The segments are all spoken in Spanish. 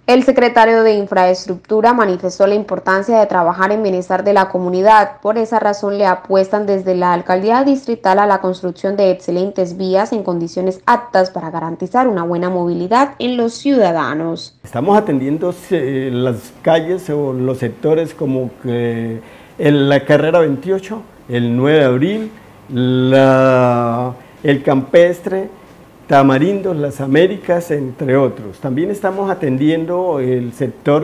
El secretario de Infraestructura manifestó la importancia de trabajar en bienestar de la comunidad. Por esa razón le apuestan desde la alcaldía distrital a la construcción de excelentes vías en condiciones aptas para garantizar una buena movilidad en los ciudadanos. Estamos atendiendo las calles o los sectores como que la carrera 28, el 9 de abril, el campestre, Tamarindos, Las Américas, entre otros. También estamos atendiendo el sector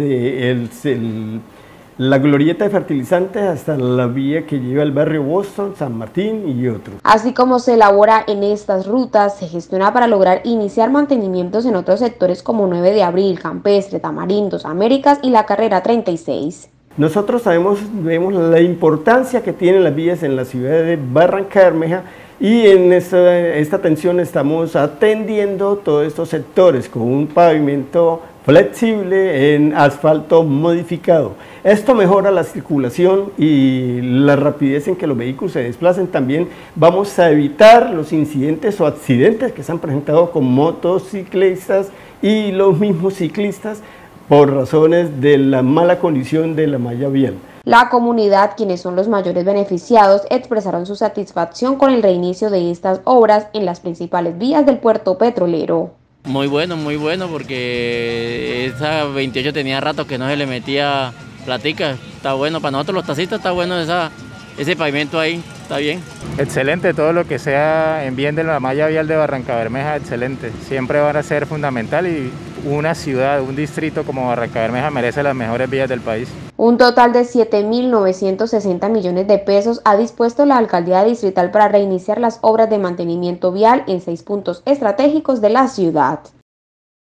la glorieta de fertilizantes hasta la vía que lleva al barrio Boston, San Martín y otros. Así como se elabora en estas rutas, se gestiona para lograr iniciar mantenimientos en otros sectores como 9 de abril, Campestre, Tamarindos, Américas y la carrera 36. Nosotros vemos la importancia que tienen las vías en la ciudad de Barrancabermeja y en esta atención estamos atendiendo todos estos sectores con un pavimento flexible en asfalto modificado. Esto mejora la circulación y la rapidez en que los vehículos se desplacen. También vamos a evitar los incidentes o accidentes que se han presentado con motociclistas y los mismos ciclistas por razones de la mala condición de la malla vial. La comunidad, quienes son los mayores beneficiados, expresaron su satisfacción con el reinicio de estas obras en las principales vías del puerto petrolero. Muy bueno, porque esa 28 tenía rato que no se le metía platica. Está bueno, para nosotros los taxistas está bueno ese pavimento ahí, está bien. Excelente, todo lo que sea en bien de la malla vial de Barrancabermeja, excelente. Siempre van a ser fundamental y una ciudad, un distrito como Barrancabermeja merece las mejores vías del país. Un total de 7.960 millones de pesos ha dispuesto la alcaldía distrital para reiniciar las obras de mantenimiento vial en 6 puntos estratégicos de la ciudad.